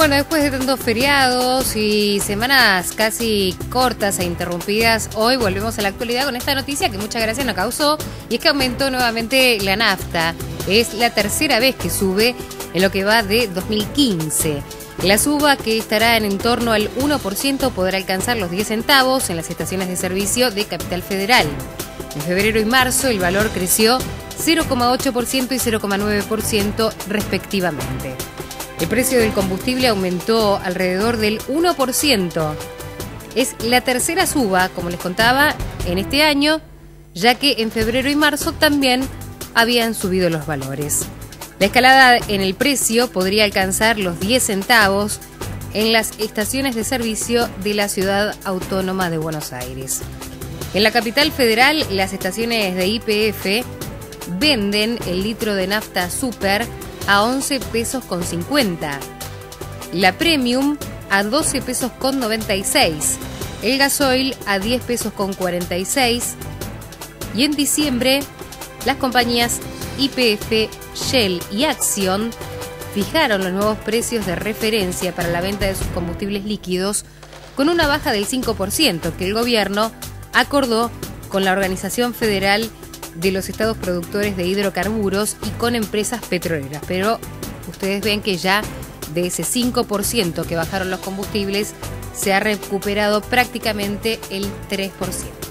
Bueno, después de tantos feriados y semanas casi cortas e interrumpidas, hoy volvemos a la actualidad con esta noticia que mucha gracia nos causó, y es que aumentó nuevamente la nafta. Es la tercera vez que sube en lo que va de 2015. La suba, que estará en torno al 1%, podrá alcanzar los 10 centavos en las estaciones de servicio de Capital Federal. En febrero y marzo el valor creció 0,8% y 0,9% respectivamente. El precio del combustible aumentó alrededor del 1%. Es la tercera suba, como les contaba, en este año, ya que en febrero y marzo también habían subido los valores. La escalada en el precio podría alcanzar los 10 centavos en las estaciones de servicio de la Ciudad Autónoma de Buenos Aires. En la Capital Federal, las estaciones de YPF venden el litro de nafta super a 11 pesos con 50, la Premium a 12 pesos con 96, el gasoil a 10 pesos con 46, y en diciembre las compañías YPF, Shell y Acción fijaron los nuevos precios de referencia para la venta de sus combustibles líquidos con una baja del 5% que el gobierno acordó con la Organización Federal de los Estados Productores de Hidrocarburos y con empresas petroleras. Pero ustedes ven que ya de ese 5% que bajaron los combustibles se ha recuperado prácticamente el 3%.